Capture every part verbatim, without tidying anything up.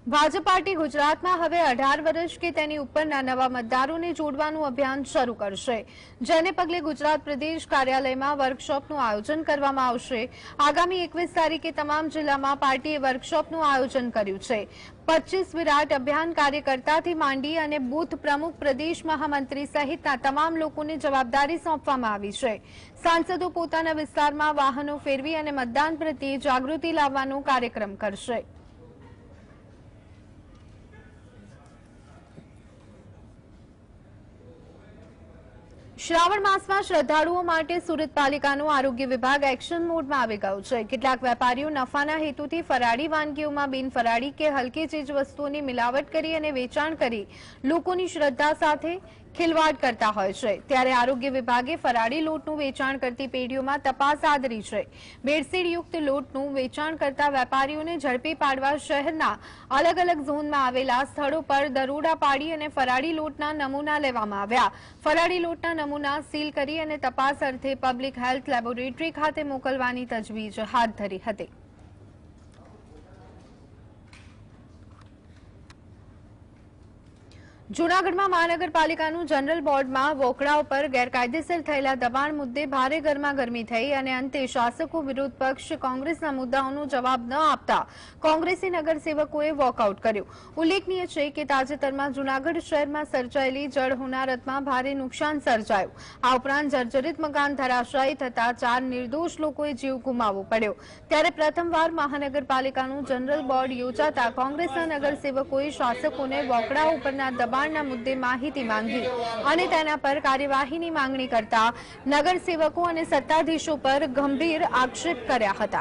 Bhajap party ગુજરાતમાં હવે અઢાર વર્ષ કે તેની ઉપરના નવા મતદારોને જોડવાનું અભિયાન શરૂ કરશે, જેને પગલે ગુજરાત પ્રદેશ કાર્યાલયમાં વર્કશોપનું આયોજન કરવામાં આવશે। આગામી એકવીસ તારીખે તમામ જિલ્લામાં પાર્ટીએ વર્કશોપનું આયોજન કર્યું છે। પચીસ વિરાટ અભિયાન કાર્યકર્તાથી માંડી અને બૂથ પ્રમુખ, પ્રદેશ મહામંત્રી સહિતના તમામ લોકોને જવાબદારી સોંપવામાં આવી છે। સાંસદો પોતાના વિસ્તારમાં વાહનો ફેરવી અને મતદાન પ્રત્યે જાગૃતિ લાવવાનો કાર્યક્રમ કરશે। શ્રાવણ માસમાં શ્રદ્ધાળુઓ માટે સુરત પાલિકાનું આરોગ્ય વિભાગ એક્શન મોડમાં આવી ગયું છે। કેટલાક વેપારીઓ નફાના હેતુથી ફરાળી વાનગીઓમાં બિનફરાળી કે હલકી ચીજવસ્તુઓની મિલાવટ કરી અને વેચાણ કરી લોકોની શ્રદ્ધા સાથે ખિલવાડ કરતા હોય છે, ત્યારે આરોગ્ય વિભાગે ફરાળી લોટનું વેચાણ કરતી પેઢીઓમાં તપાસ આદરી છે। ભેળસેળયુક્ત લોટનું વેચાણ કરતા વેપારીઓને ઝડપી પાડવા શહેરના અલગ અલગ ઝોનમાં આવેલા સ્થળો પર દરોડા પાડી અને ફરાળી લોટના નમૂના લેવામાં આવ્યા। ફરાળી લોટના નમૂના સીલ કરી અને તપાસ અર્થે પબ્લિક હેલ્થ લેબોરેટરી ખાતે મોકલવાની તજવીજ હાથ ધરી હતી। જૂનાગઢમાં મહાનગરપાલિકાનું જનરલ બોર્ડમાં વોકડાઓ પર ગેરકાયદેસર થયેલા દબાણ મુદ્દે ભારે ગરમાગરમી થઈ અને અંતે શાસકો વિરોધ પક્ષ કોંગ્રેસના મુદ્દાઓનો જવાબ ન આપતા કોંગ્રેસી નગરસેવકોએ વોકઆઉટ કર્યું। ઉલ્લેખનીય છે કે તાજેતરમાં જૂનાગઢ શહેરમાં સર્જાયેલી જળ હોનારતમાં ભારે નુકસાન સર્જાયું। આ ઉપરાંત જર્જરિત મકાન ધરાશાયી થતા ચાર નિર્દોષ લોકોએ જીવ ગુમાવવો પડ્યો, ત્યારે પ્રથમવાર મહાનગરપાલિકાનું જનરલ બોર્ડ યોજાતા કોંગ્રેસના નગરસેવકોએ શાસકોને વોકડાઓ ઉપરના દબાણ મુદ્દે માહિતી માંગી અને તેના પર કાર્યવાહીની માંગણી કરતા નગરસેવકો અને સત્તાધીશો પર ગંભીર આક્ષેપ કર્યા હતા।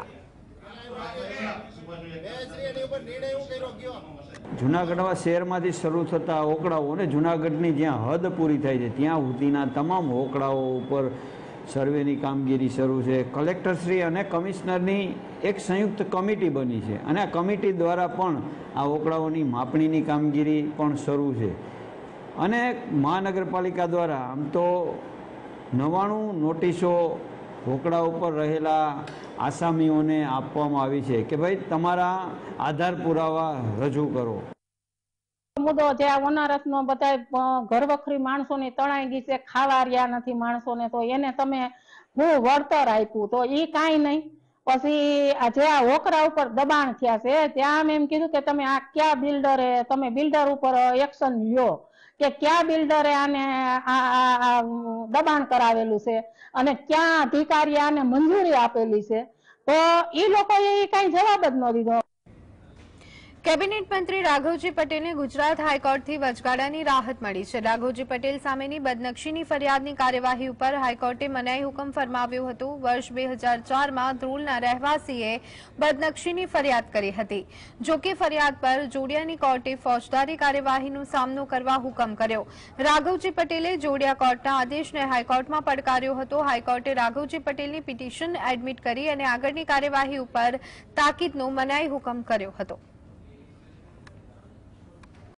જૂનાગઢમાં શહેરમાંથી શરૂ થતા ઓકળાઓ અને જૂનાગઢની જ્યાં હદ પૂરી થાય છે ત્યાં સુધીના તમામ ઓકળાઓ ઉપર સર્વેની કામગીરી શરૂ છે। કલેક્ટરશ્રી અને કમિશનરની એક સંયુક્ત કમિટી બની છે અને આ કમિટી દ્વારા પણ આ ઓકળાઓની માપણીની કામગીરી પણ શરૂ છે અને મહાનગરપાલિકા દ્વારા આમ તો નવ્વાણું નોટિસો ઓકળા ઉપર રહેલા આસામીઓને આપવામાં આવી છે કે ભાઈ તમારા આધાર પુરાવા રજૂ કરો। મુદ્દો જે આ હોનારત નો બધા ઘરવખરી માણસોની તણાઈ ગઈ છે, ખાવા રહ્યા નથી માણસોને, તો એને તમે હું વળતર આપ્યું તો ઈ કાંઈ નહીં। પછી જે આ હોકરા ઉપર દબાણ થયા છે ત્યાં એમ કીધું કે તમે આ ક્યાં બિલ્ડરે તમે બિલ્ડર ઉપર એક્શન લ્યો કે ક્યાં બિલ્ડરે આને આ દબાણ કરાવેલું છે અને ક્યાં અધિકારી આને મંજૂરી આપેલી છે, તો ઈ લોકોએ કઈ જવાબ જ ન દીધો। કેબિનેટ મંત્રી રાઘવજી પટેલને ગુજરાત હાઈકોર્ટથી વચગાળાની રાહત મળી છે। રાઘવજી પટેલ સામેની બદનક્ષીની ફરિયાદની કાર્યવાહી ઉપર હાઈકોર્ટે મનાઈ હુકમ ફરમાવ્યો હતો। વર્ષ બે હજાર ચારમાં ધ્રોલના રહેવાસીએ બદનક્ષીની ફરિયાદ કરી હતી, જોકે ફરિયાદ પર જોડિયાની કોર્ટે ફોજદારી કાર્યવાહીનો સામનો કરવા હુકમ કર્યો। રાઘવજી પટેલે જોડિયા કોર્ટના આદેશને હાઈકોર્ટમાં પડકાર્યો હતો। હાઈકોર્ટે રાઘવજી પટેલની પિટિશન એડમિટ કરી અને આગળની કાર્યવાહી ઉપર તાકીદનો મનાઈ હુકમ કર્યો હતો।